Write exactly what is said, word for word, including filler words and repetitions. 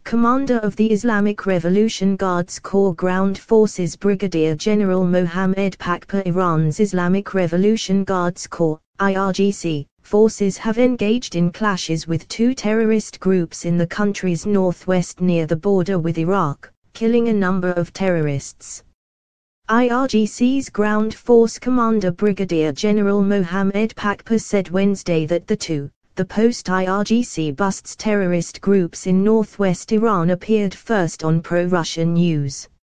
Commander of the Islamic Revolution Guards Corps Ground Forces Brigadier General Mohammad Pakpour. Iran's Islamic Revolution Guards Corps, I R G C, forces have engaged in clashes with two terrorist groups in the country's northwest near the border with Iraq, killing a number of terrorists. I R G C's Ground Force Commander Brigadier General Mohammad Pakpour said Wednesday that the two, the post-I R G C busts terrorist groups in northwest Iran, appeared first on pro-Russian news.